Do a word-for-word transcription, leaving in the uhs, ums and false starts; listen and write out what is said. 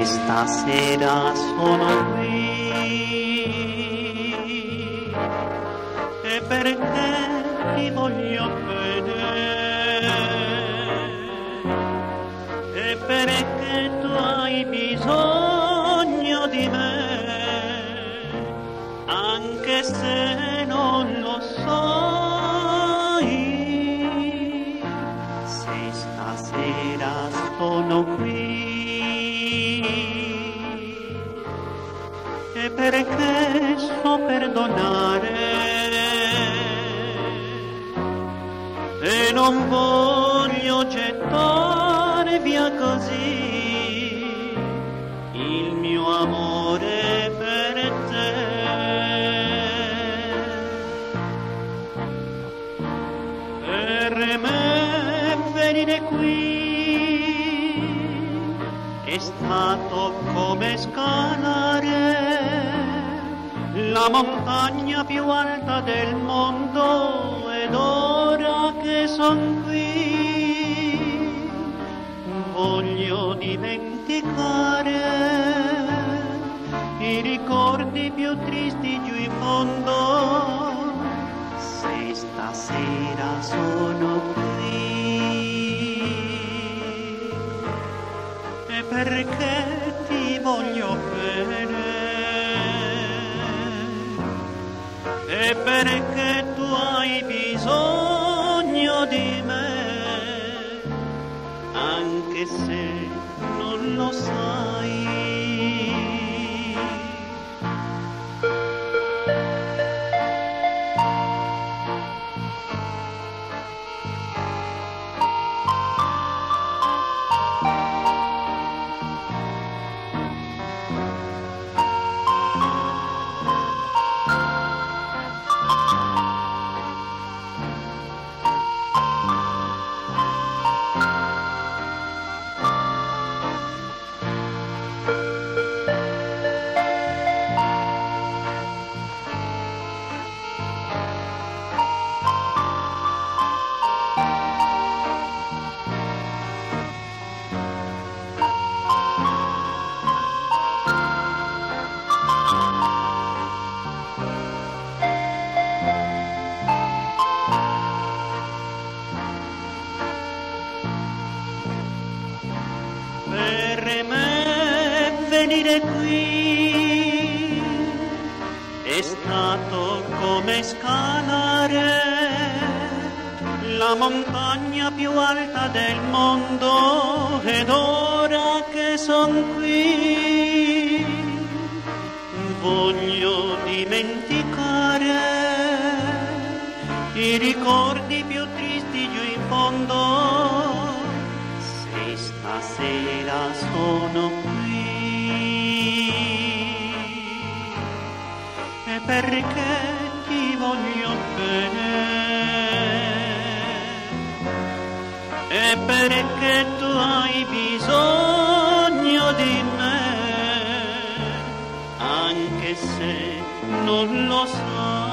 stasera sono qui e perché ti voglio bene e perché tu hai bisogno di me, anche se non lo sai. Se stasera sono qui e perché so perdonare e non voglio gettare via così il mio amore per te. Per me venire qui è stato come scalare la montagna più alta del mondo, ed ora che son qui voglio dimenticare i ricordi più tristi giù in fondo. Se stasera sono qui è perché ti voglio bene e perché tu hai bisogno di me, anche se non lo sai. Per me venire qui è stato come scalare la montagna più alta del mondo, ed ora che son qui voglio dimenticare i ricordi più tristi giù in fondo. Se stasera sono qui è perché ti voglio bene e perché tu hai bisogno di me, anche se non lo sai.